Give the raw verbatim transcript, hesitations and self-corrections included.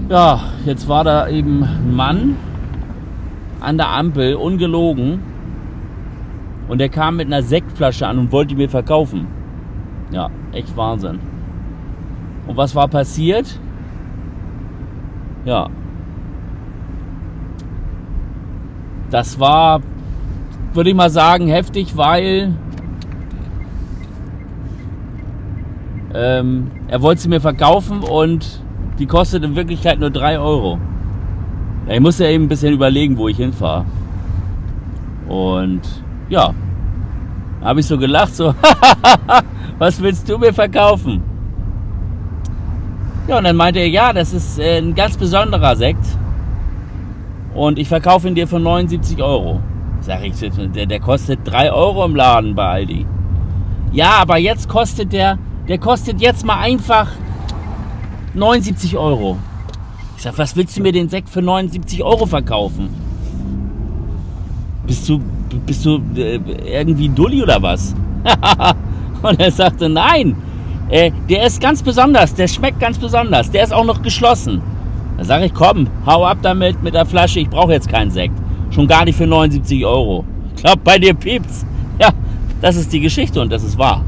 Ja, jetzt war da eben ein Mann an der Ampel, ungelogen. Und der kam mit einer Sektflasche an und wollte mir verkaufen. Ja, echt Wahnsinn. Und was war passiert? Ja. Das war, würde ich mal sagen, heftig, weil ähm, er wollte sie mir verkaufen und die kostet in Wirklichkeit nur drei Euro. Ja, ich muss ja eben ein bisschen überlegen, wo ich hinfahre. Und ja, da habe ich so gelacht, so, was willst du mir verkaufen? Ja, und dann meinte er, ja, das ist äh, ein ganz besonderer Sekt und ich verkaufe ihn dir für neunundsiebzig Euro. Sag ich, der, der kostet drei Euro im Laden bei Aldi. Ja, aber jetzt kostet der, der kostet jetzt mal einfach neunundsiebzig Euro. Ich sag, was willst du mir den Sekt für neunundsiebzig Euro verkaufen? Bist du, bist du äh, irgendwie Dulli oder was? Und er sagte, nein, äh, der ist ganz besonders, der schmeckt ganz besonders, der ist auch noch geschlossen. Da sage ich, komm, hau ab damit mit der Flasche, ich brauche jetzt keinen Sekt. Schon gar nicht für neunundsiebzig Euro. Ich glaube, bei dir piept's. Ja, das ist die Geschichte und das ist wahr.